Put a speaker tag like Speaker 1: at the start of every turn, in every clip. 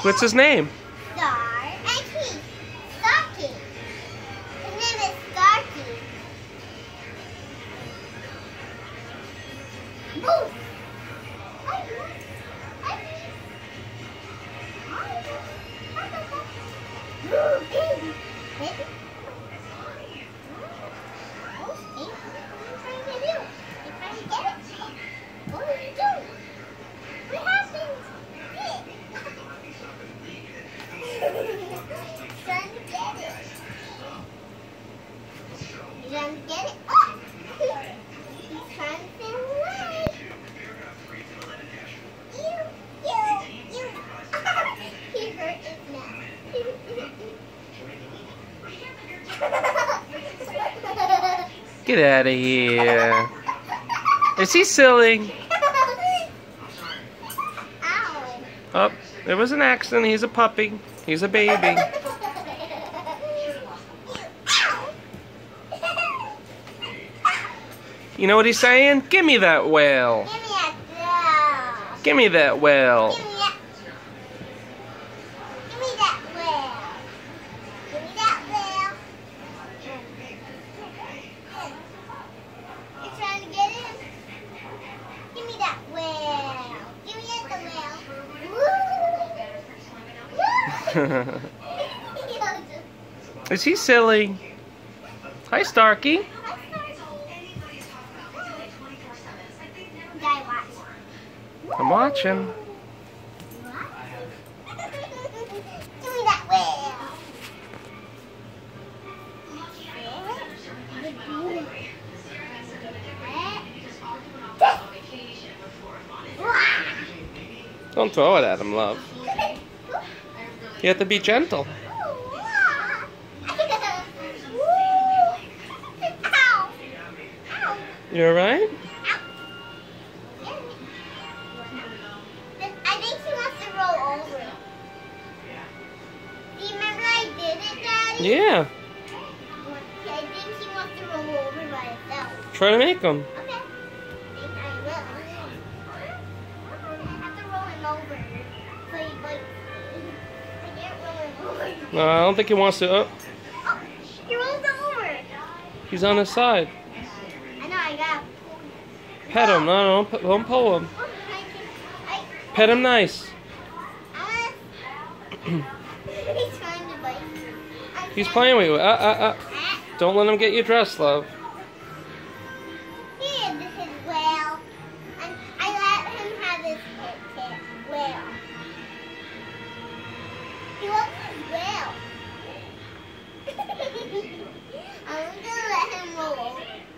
Speaker 1: What's his name?
Speaker 2: Star and Key. Starkey. His name is Starkey. Boo! Get it? Oh! He's trying to stay away. Ew. He hurt his mouth.
Speaker 1: Get out of here. Is he silly?
Speaker 2: Ow.
Speaker 1: Oh, there was an accident. He's a puppy. He's a baby. You know what he's saying? Give me that whale.
Speaker 2: Give me that whale.
Speaker 1: Give me that whale.
Speaker 2: Give me that whale. Give me that whale. You're trying to get him? Give me that whale. Give me the whale.
Speaker 1: Is he silly? Hi, Starkey. I'm watching.
Speaker 2: Give me that whale.
Speaker 1: Don't throw it at him, love. You have to be gentle. You alright?
Speaker 2: I think she wants to roll over. Do you remember I did it, Daddy?
Speaker 1: Yeah.
Speaker 2: I think she wants to roll over by herself.
Speaker 1: Try to make him.
Speaker 2: Okay. I think I will. I have to roll him over. So he bites me. I can't roll him over.
Speaker 1: No, I don't think he wants to. Oh,
Speaker 2: Oh, he rolled over.
Speaker 1: he's on his side.
Speaker 2: I know, I got
Speaker 1: Pet him. No, don't pull him. Pet him nice.
Speaker 2: He's trying to bite me.
Speaker 1: He's playing with you. Don't let him get you dressed, love.
Speaker 2: He is his whale. And I let him have his whale. He wants his whale. I'm gonna let him roll over.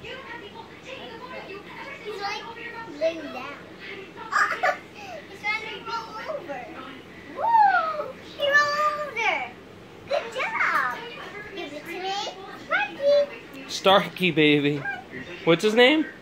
Speaker 2: He's like laying down. He's trying to roll over. Woo! He rolled over. Good job. Give it to me. Sparky.
Speaker 1: Starkey, baby. What's his name?